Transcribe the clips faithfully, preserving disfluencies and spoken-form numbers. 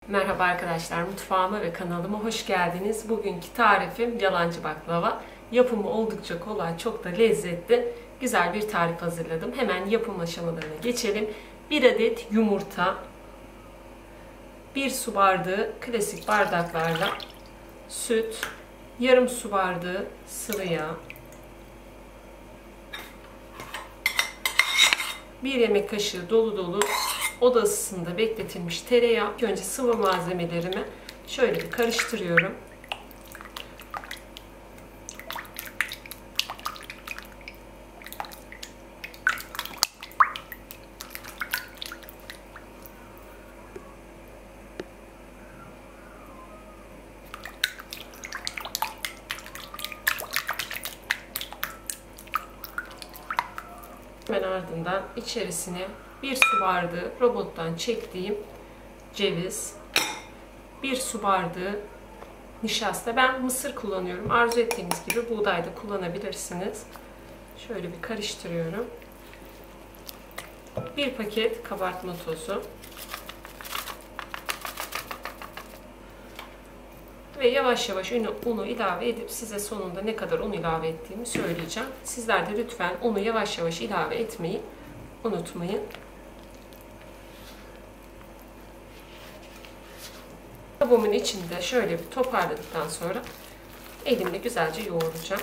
Merhaba arkadaşlar, mutfağıma ve kanalıma hoş geldiniz. Bugünkü tarifim yalancı baklava. Yapımı oldukça kolay, çok da lezzetli, güzel bir tarif hazırladım. Hemen yapım aşamalarına geçelim. bir adet yumurta, bir su bardağı klasik bardaklarla süt, yarım su bardağı sıvı yağ, bir yemek kaşığı dolu dolu oda ısısında bekletilmiş tereyağı. Önce sıvı malzemelerimi şöyle bir karıştırıyorum. Hemen ardından içerisine bir su bardağı robottan çektiğim ceviz, bir su bardağı nişasta. Ben mısır kullanıyorum. Arzu ettiğiniz gibi buğday da kullanabilirsiniz. Şöyle bir karıştırıyorum. Bir paket kabartma tozu. Ve yavaş yavaş unu, unu ilave edip size sonunda ne kadar un ilave ettiğimi söyleyeceğim. Sizler de lütfen unu yavaş yavaş ilave etmeyi unutmayın. Kabımın içinde şöyle bir toparladıktan sonra elimle güzelce yoğuracağım.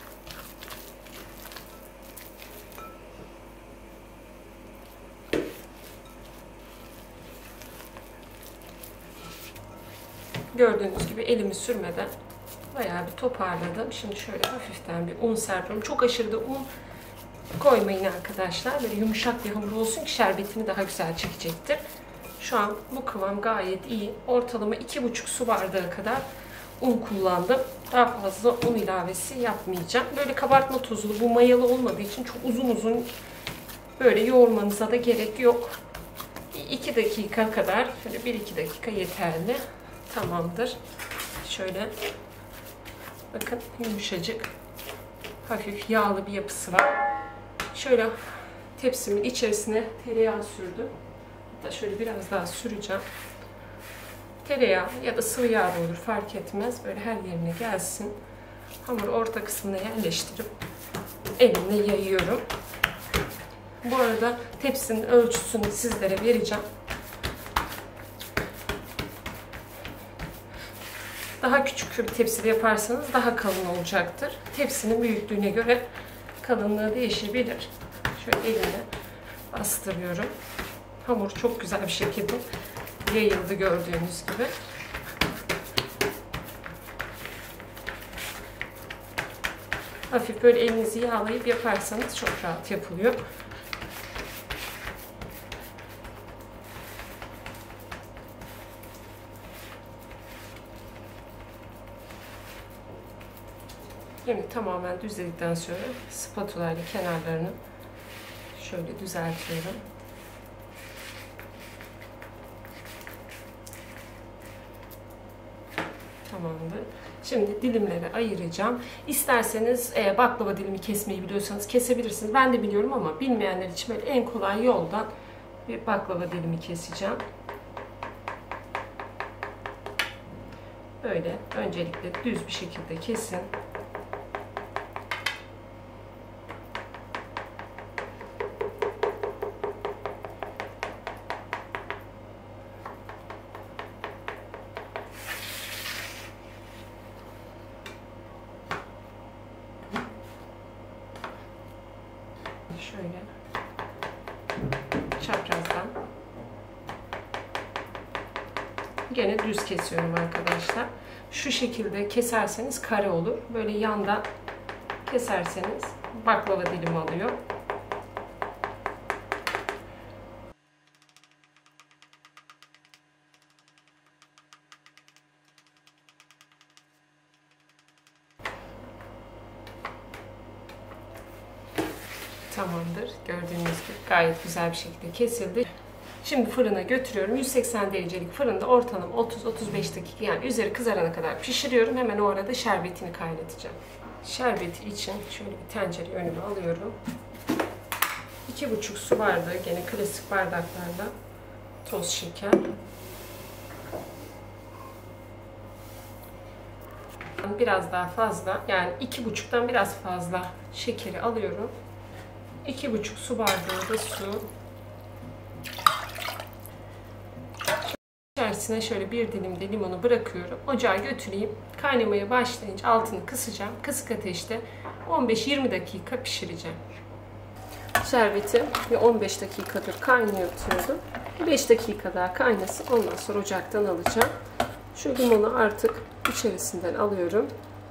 Gördüğünüz gibi elimi sürmeden bayağı bir toparladım. Şimdi şöyle hafiften bir un serpiyorum. Çok aşırı da un koymayın arkadaşlar. Böyle yumuşak bir hamur olsun ki şerbetini daha güzel çekecektir. Şu an bu kıvam gayet iyi. Ortalama iki buçuk su bardağı kadar un kullandım. Daha fazla un ilavesi yapmayacağım. Böyle kabartma tozlu, bu mayalı olmadığı için çok uzun uzun böyle yoğurmanıza da gerek yok. iki dakika kadar, şöyle bir iki dakika yeterli. Tamamdır. Şöyle bakın, yumuşacık, hafif yağlı bir yapısı var. Şöyle tepsimin içerisine tereyağı sürdüm. Hatta şöyle biraz daha süreceğim. Tereyağı ya da sıvı yağ da olur, fark etmez. Böyle her yerine gelsin. Hamuru orta kısmına yerleştirip elimle yayıyorum. Bu arada tepsinin ölçüsünü sizlere vereceğim. Daha küçük bir tepside yaparsanız daha kalın olacaktır. Tepsinin büyüklüğüne göre kalınlığı değişebilir. Şöyle elimle bastırıyorum. Hamur çok güzel bir şekilde yayıldı gördüğünüz gibi. Hafif böyle elinizi yağlayıp yaparsanız çok rahat yapılıyor. Şimdi tamamen düzledikten sonra spatula ile kenarlarını şöyle düzeltiyorum. Tamamdır. Şimdi dilimlere ayıracağım. İsterseniz e, baklava dilimi kesmeyi biliyorsanız kesebilirsiniz. Ben de biliyorum ama bilmeyenler için böyle en kolay yoldan bir baklava dilimi keseceğim. Böyle öncelikle düz bir şekilde kesin. Şöyle çaprazdan gene düz kesiyorum arkadaşlar. Şu şekilde keserseniz kare olur. Böyle yanda keserseniz baklava dilimi alıyor. Tamamdır. Gördüğünüz gibi gayet güzel bir şekilde kesildi. Şimdi fırına götürüyorum. yüz seksen derecelik fırında ortalama otuz otuz beş dakika, yani üzeri kızarana kadar pişiriyorum. Hemen o arada şerbetini kaynatacağım. Şerbeti için şöyle bir tencere önüme alıyorum. iki buçuk su bardağı, gene klasik bardaklarla toz şeker. buçuktan biraz daha fazla, yani iki buçuktan biraz fazla şekeri alıyorum. iki buçuk su bardağı da su. İçerisine şöyle bir dilim de limonu bırakıyorum. Ocağa götüreyim. Kaynamaya başlayınca altını kısacağım. Kısık ateşte on beş yirmi dakika pişireceğim. Şerbeti bir on beş dakikadır kaynatıyordum. beş dakika daha kaynasın. Ondan sonra ocaktan alacağım. Şu limonu artık içerisinden alıyorum.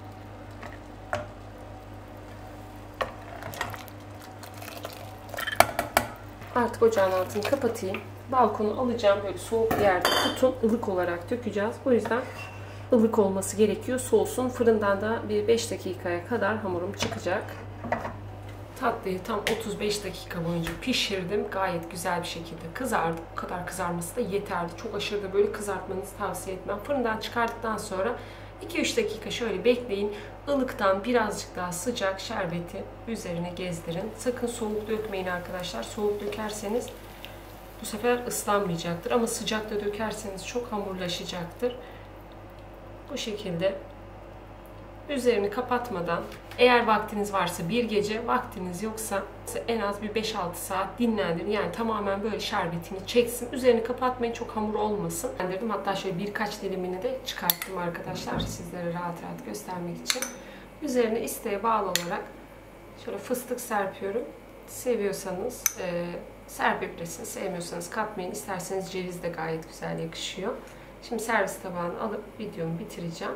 Artık ocağın altını kapatayım. Balkonu alacağım. Böyle soğuk bir yerde tutun. Ilık olarak dökeceğiz. O yüzden ılık olması gerekiyor. Soğusun. Fırından da bir beş dakikaya kadar hamurum çıkacak. Tatlıyı tam otuz beş dakika boyunca pişirdim. Gayet güzel bir şekilde kızardı. Bu kadar kızarması da yeterli. Çok aşırı da böyle kızartmanızı tavsiye etmem. Fırından çıkarttıktan sonra iki üç dakika şöyle bekleyin. Ilıktan birazcık daha sıcak şerbeti üzerine gezdirin. Sakın soğuk dökmeyin arkadaşlar. Soğuk dökerseniz bu sefer ıslanmayacaktır. Ama sıcakta dökerseniz çok hamurlaşacaktır. Bu şekilde üzerini kapatmadan, eğer vaktiniz varsa bir gece, vaktiniz yoksa en az bir beş altı saat dinlendirin. Yani tamamen böyle şerbetini çeksin. Üzerini kapatmayın, çok hamur olmasın. Dinlendirdim. Hatta şöyle birkaç dilimini de çıkarttım arkadaşlar sizlere rahat rahat göstermek için. Üzerine isteğe bağlı olarak şöyle fıstık serpiyorum. Seviyorsanız e, serpebilirsiniz. Sevmiyorsanız katmayın. İsterseniz ceviz de gayet güzel yakışıyor. Şimdi servis tabağını alıp videomu bitireceğim.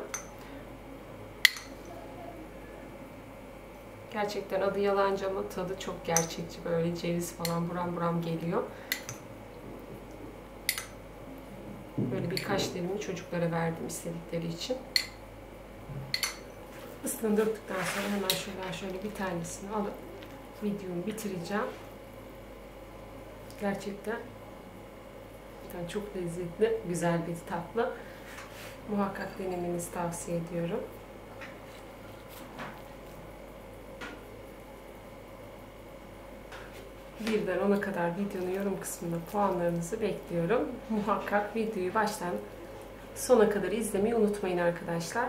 Gerçekten adı yalancı ama tadı çok gerçekçi. Böyle ceviz falan buram buram geliyor. Böyle birkaç dilimini çocuklara verdim istedikleri için. Isındırdıktan sonra hemen şuradan şöyle bir tanesini alıp videomu bitireceğim. Gerçekten çok lezzetli, güzel bir tatlı. Muhakkak denemenizi tavsiye ediyorum. birden ona kadar videonun yorum kısmında puanlarınızı bekliyorum. Muhakkak videoyu baştan sona kadar izlemeyi unutmayın arkadaşlar.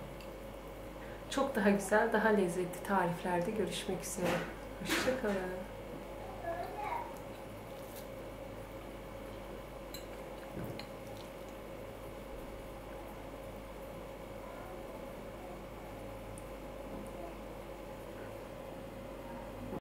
Çok daha güzel, daha lezzetli tariflerde görüşmek üzere. Hoşça kalın.